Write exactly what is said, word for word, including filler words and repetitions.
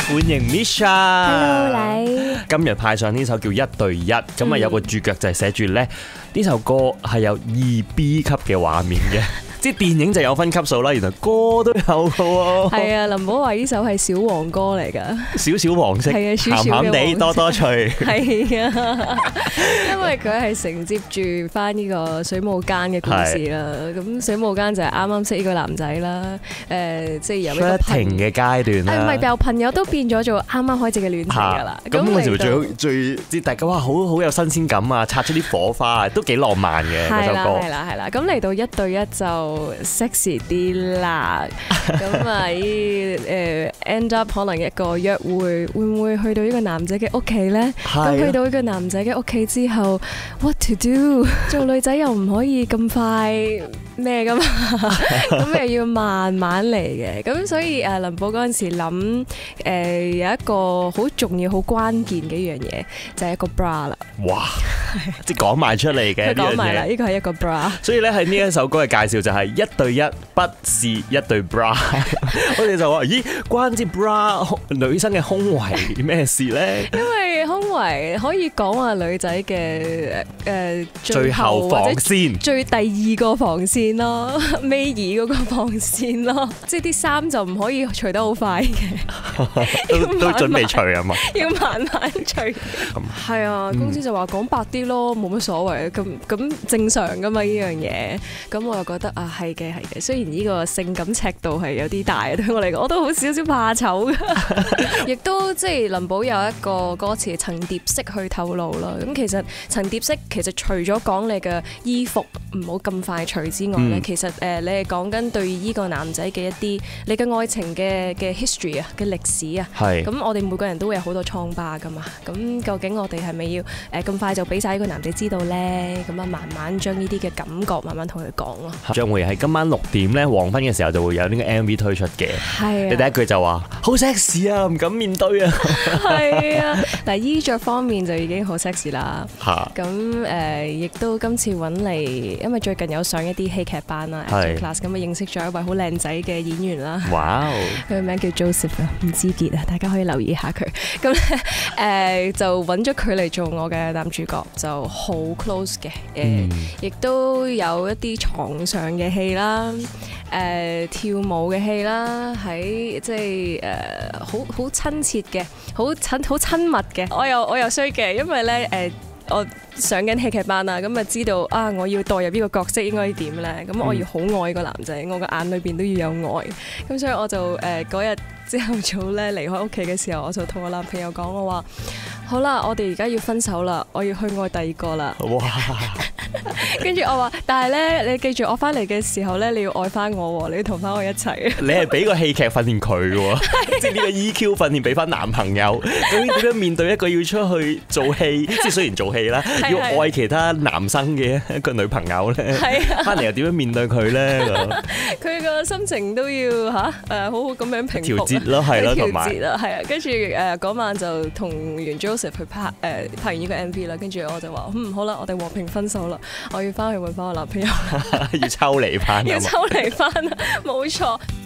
歡迎 Misha。 Hello，你。 今日派上呢首叫一對一，咁啊有個注腳就係寫住咧，呢首歌係有二 B 級嘅畫面嘅。即係電影就有分級數啦，原來歌都有嘅喎。 係啊，林寶話呢首係小黃歌嚟㗎， 少少黃色， 係啊，少少鹹鹹地，多多趣。 係啊，因為佢係承接住翻呢個水舞間嘅故事啦。咁水舞間就係啱啱識呢個男仔啦，誒，即係由一個停嘅階段啦。 誒，唔係由朋友都變咗做啱啱開始嘅戀情㗎啦。 咁嗰時最最即係大家哇，好好有新鮮感啊，擦出啲火花，都幾浪漫嘅嗰首歌。 係啦係啦，咁嚟到一對一就 sexy 啲啦，咁啊依誒 end up 可能一個約會，會唔會去到呢個男仔嘅屋企咧？咁去到呢個男仔嘅屋企之後 ，what to do？做女仔又唔可以咁快咩㗎嘛，咁又要慢慢嚟嘅。咁所以誒林寶嗰陣時諗誒有一個好重要、好關鍵嘅一樣嘢，就係一個 bra 啦。 哇！即係講埋出嚟嘅， 佢講埋啦，呢個係一個 bra。所以咧喺呢一首歌嘅介紹就係一對一，不是一對 bra。我哋就話：咦，關之 bra 女生嘅胸圍咩事咧？ 因為胸圍可以講話女仔嘅誒最後防線， 最第二個防線咯，尾二嗰個防線咯。即係啲衫就唔可以除得好快嘅， 都都準備除啊嘛， 要慢慢除。係啊，公司就話講白啲咯，冇乜所謂，咁咁正常噶嘛呢樣嘢。咁我又覺得啊，係嘅係嘅。雖然呢個性感尺度係有啲大，對我嚟講，我都好少少怕醜嘅。亦都即係林寶有一個歌詞層疊式去透露啦。咁其實層疊式其實除咗講你嘅衣服唔好咁快除之外咧，嗯、其實誒你係講緊對呢個男仔嘅一啲你嘅愛情嘅嘅 history 啊嘅歷史啊。係。咁我哋每個人都會有好多瘡疤噶嘛。咁究竟我哋係咪要誒咁快就俾晒呢個男仔知道咧？咁啊慢慢將呢啲嘅感覺慢慢同佢講咯。 將會係今晚六點咧黃昏嘅時候就會有呢個 M V 推出嘅。係。你第一句就話好 sexy 啊，唔敢面對啊。係啊。嗱，衣着方面就已經好 sexy 啦。嚇。咁誒，亦都今次揾嚟，因為最近有上一啲戲劇班啦 acting class，咁啊認識咗一位好靚仔嘅演員啦。哇！佢嘅名叫 Joseph 啊，吳志傑啊，大家可以留意下佢。咁咧誒，就揾咗佢嚟做我嘅男主角，就好 close 嘅。誒，亦都有一啲床上嘅戲啦，誒跳舞嘅戲啦，喺即係誒好好親切嘅，好親好親密嘅。我又我又衰嘅，因為咧誒。我上緊戲劇班啊，咁啊知道啊，我要代入呢個角色應該點咧？咁我要好愛個男仔，我個眼裏邊都要有愛。咁所以我就誒嗰日朝頭早咧離開屋企嘅時候，我就同我男朋友講，我話好啦，我哋而家要分手啦，我要去愛第二個啦。哇！跟住我話，但係咧，你記住我翻嚟嘅時候咧，你要愛翻我，你要同翻我一齊。你係俾個戲劇訓練佢嘅，即係呢個 E Q 訓練俾翻男朋友。究竟點樣面對一個要出去做戲，即係雖然做戲啦，要愛其他男生嘅一個女朋友咧，翻嚟又點樣面對佢咧？佢個心情都要吓誒，好好咁樣平調節咯，係咯，同埋調節啦，係啊。跟住誒嗰晚就同完 Joseph 去拍誒拍完呢個 M V 啦，跟住我就話嗯好啦，我哋和平分手啦。我要翻去揾翻我男朋友，要抽離翻，要抽離翻，冇錯。